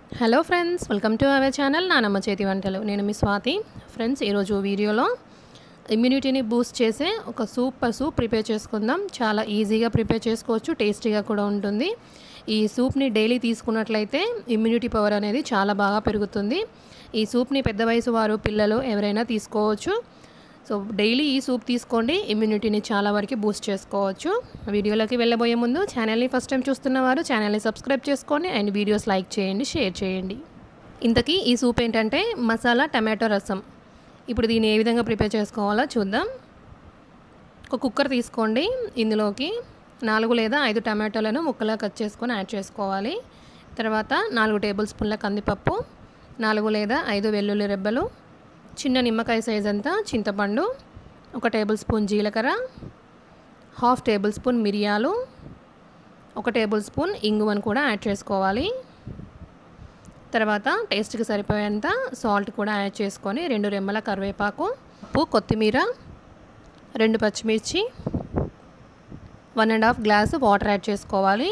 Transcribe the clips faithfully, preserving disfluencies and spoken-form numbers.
Hello friends, welcome to our channel నానమ్మ చేతి వంటలు. నేను మీ స్వాతి. ఫ్రెండ్స్, ఈరోజు వీడియోలో ఇమ్యూనిటీని బూస్ట్ చేసే ఒక సూపర్ సూప్ ప్రిపేర్ చేసుకుందాం. చాలా ఈజీగా ప్రిపేర్ చేసుకోవచ్చు, టేస్టీగా కూడా ఉంటుంది. ఈ సూప్ని డైలీ తీసుకున్నట్లయితే ఇమ్యూనిటీ పవర్ అనేది చాలా బాగా పెరుగుతుంది. ఈ సూప్ని పెద్ద వయసు వారు, పిల్లలు ఎవరైనా తీసుకోవచ్చు. సో డైలీ ఈ సూప్ తీసుకోండి, ఇమ్యూనిటీని చాలా వరకు బూస్ట్ చేసుకోవచ్చు. వీడియోలోకి వెళ్ళబోయే ముందు ఛానల్ని ఫస్ట్ టైం చూస్తున్నవారు ఛానల్ని సబ్స్క్రైబ్ చేసుకోండి అండ్ వీడియోస్ లైక్ చేయండి, షేర్ చేయండి. ఇంతకీ ఈ సూప్ ఏంటంటే మసాలా టమాటో రసం. ఇప్పుడు దీన్ని ఏ విధంగా ప్రిపేర్ చేసుకోవాలో చూద్దాం. ఒక కుక్కర్ తీసుకోండి. ఇందులోకి నాలుగు లేదా ఐదు టమాటోలను ముక్కలా కట్ చేసుకొని యాడ్ చేసుకోవాలి. తర్వాత నాలుగు టేబుల్ స్పూన్ల కందిపప్పు, నాలుగు లేదా ఐదు వెల్లుల్లి రెబ్బలు, చిన్న నిమ్మకాయ సైజ్ అంతా చింతపండు, ఒక టేబుల్ స్పూన్ జీలకర్ర, హాఫ్ టేబుల్ స్పూన్ మిరియాలు, ఒక టేబుల్ స్పూన్ ఇంగువను కూడా యాడ్ చేసుకోవాలి. తర్వాత టేస్ట్కి సరిపోయేంత సాల్ట్ కూడా యాడ్ చేసుకొని రెండు రెమ్మల కరివేపాకు, ఉప్పు, కొత్తిమీర, రెండు పచ్చిమిర్చి, one and half glass water add చేసుకోవాలి.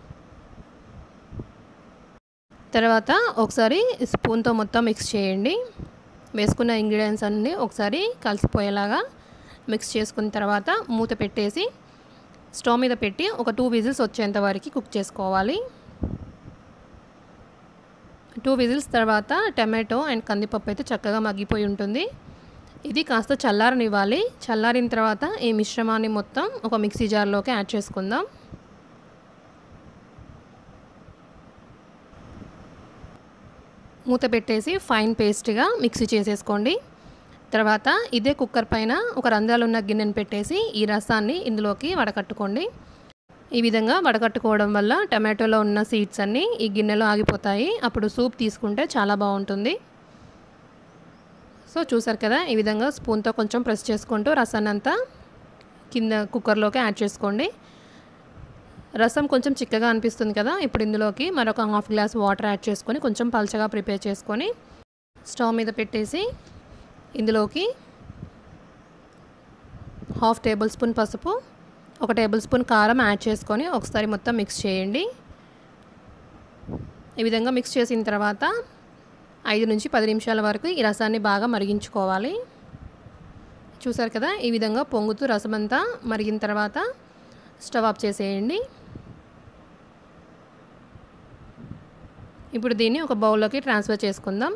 తర్వాత ఒకసారి స్పూన్తో మొత్తం మిక్స్ చేయండి. వేసుకున్న ఇంగ్రీడియంట్స్ అన్నీ ఒకసారి కలిసిపోయేలాగా మిక్స్ చేసుకున్న తర్వాత మూత పెట్టేసి స్టవ్ మీద పెట్టి ఒక టూ విజిల్స్ వచ్చేంత వరకు కుక్ చేసుకోవాలి. టూ విజిల్స్ తర్వాత టమాటో అండ్ కందిపప్పు అయితే చక్కగా మగ్గిపోయి ఉంటుంది. ఇది కాస్త చల్లారనివ్వాలి. చల్లారిన తర్వాత ఈ మిశ్రమాన్ని మొత్తం ఒక మిక్సీ జార్లోకి యాడ్ చేసుకుందాం. మూత పెట్టేసి ఫైన్ పేస్ట్గా మిక్సీ చేసేసుకోండి. తర్వాత ఇదే కుక్కర్ పైన ఒక రంధ్రాలు ఉన్న గిన్నెను పెట్టేసి ఈ రసాన్ని ఇందులోకి వడకట్టుకోండి. ఈ విధంగా వడకట్టుకోవడం వల్ల టమాటోలో ఉన్న సీడ్స్ అన్నీ ఈ గిన్నెలో ఆగిపోతాయి. అప్పుడు సూప్ తీసుకుంటే చాలా బాగుంటుంది. సో చూసారు కదా, ఈ విధంగా స్పూన్తో కొంచెం ప్రెస్ చేసుకుంటూ రసాన్ని అంతా కింద కుక్కర్లోకి యాడ్ చేసుకోండి. రసం కొంచెం చిక్కగా అనిపిస్తుంది కదా, ఇప్పుడు ఇందులోకి మరొక హాఫ్ గ్లాస్ వాటర్ యాడ్ చేసుకొని కొంచెం పల్చగా ప్రిపేర్ చేసుకొని స్టవ్ మీద పెట్టేసి ఇందులోకి హాఫ్ టేబుల్ స్పూన్ పసుపు, ఒక టేబుల్ స్పూన్ కారం యాడ్ చేసుకొని ఒకసారి మొత్తం మిక్స్ చేయండి. ఈ విధంగా మిక్స్ చేసిన తర్వాత ఐదు నుంచి పది నిమిషాల వరకు ఈ రసాన్ని బాగా మరిగించుకోవాలి. చూసారు కదా, ఈ విధంగా పొంగుతూ రసం అంతా మరిగిన తర్వాత స్టవ్ ఆఫ్ చేసేయండి. ఇప్పుడు దీన్ని ఒక బౌల్లోకి ట్రాన్స్ఫర్ చేసుకుందాం.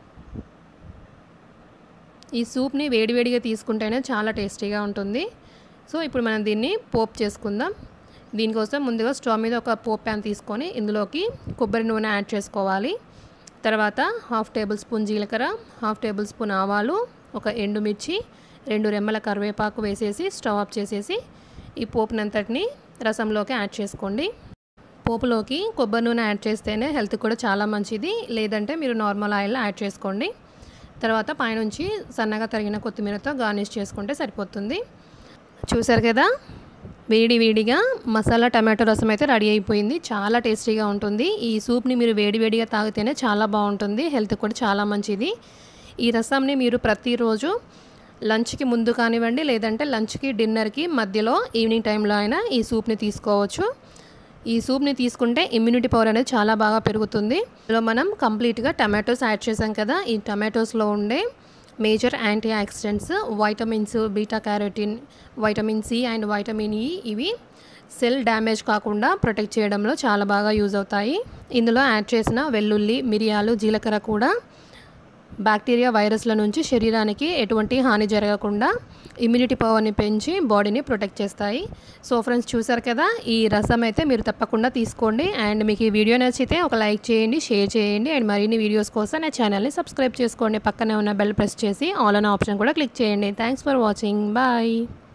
ఈ సూప్ని వేడివేడిగా తీసుకుంటేనే చాలా టేస్టీగా ఉంటుంది. సో ఇప్పుడు మనం దీన్ని పోప్ చేసుకుందాం. దీనికోసం ముందుగా స్టవ్ మీద ఒక పోప్ ప్యాన్ తీసుకొని ఇందులోకి కొబ్బరి నూనె యాడ్ చేసుకోవాలి. తర్వాత హాఫ్ టేబుల్ స్పూన్ జీలకర్ర, హాఫ్ టేబుల్ స్పూన్ ఆవాలు, ఒక ఎండుమిర్చి, రెండు రెమ్మల కరివేపాకు వేసేసి స్టవ్ ఆఫ్ చేసేసి ఈ పోపునంతటిని రసంలోకి యాడ్ చేసుకోండి. పోపులోకి కొబ్బరి నూనె యాడ్ చేస్తేనే హెల్త్ కూడా చాలా మంచిది, లేదంటే మీరు నార్మల్ ఆయిల్ యాడ్ చేసుకోండి. తర్వాత పైనుంచి సన్నగా తరిగిన కొత్తిమీరతో గార్నిష్ చేసుకుంటే సరిపోతుంది. చూసారు కదా, వేడి వేడిగా మసాలా టమాటో రసం అయితే రెడీ అయిపోయింది. చాలా టేస్టీగా ఉంటుంది. ఈ సూప్ని మీరు వేడి వేడిగా తాగితేనే చాలా బాగుంటుంది, హెల్త్ కూడా చాలా మంచిది. ఈ రసంని మీరు ప్రతిరోజు లంచ్కి ముందు కానివ్వండి, లేదంటే లంచ్కి డిన్నర్కి మధ్యలో ఈవినింగ్ టైంలో అయినా ఈ సూప్ని తీసుకోవచ్చు. ఈ సూప్ని తీసుకుంటే ఇమ్యూనిటీ పవర్ అనేది చాలా బాగా పెరుగుతుంది. ఇందులో మనం కంప్లీట్గా టమాటోస్ యాడ్ చేసాం కదా, ఈ టమాటోస్లో ఉండే major antioxidants, vitamins, beta carotene, vitamin C and vitamin E ఇవి సెల్ డ్యామేజ్ కాకుండా ప్రొటెక్ట్ చేయడంలో చాలా బాగా యూజ్ అవుతాయి. ఇందులో యాడ్ చేసిన వెల్లుల్లి, మిరియాలు, జీలకర్ర కూడా బ్యాక్టీరియా, వైరస్ల నుంచి శరీరానికి ఎటువంటి హాని జరగకుండా ఇమ్యూనిటీ పవర్ని పెంచి బాడీని ప్రొటెక్ట్ చేస్తాయి. సో ఫ్రెండ్స్, చూసారు కదా, ఈ రసం అయితే మీరు తప్పకుండా తీసుకోండి. అండ్ మీకు ఈ వీడియో నచ్చితే ఒక లైక్ చేయండి, షేర్ చేయండి అండ్ మరిన్ని వీడియోస్ కోసం నా ఛానల్ని సబ్స్క్రైబ్ చేసుకోండి. పక్కనే ఉన్న బెల్ ప్రెస్ చేసి ఆల్ అనే ఆప్షన్ కూడా క్లిక్ చేయండి. Thanks for watching. బాయ్.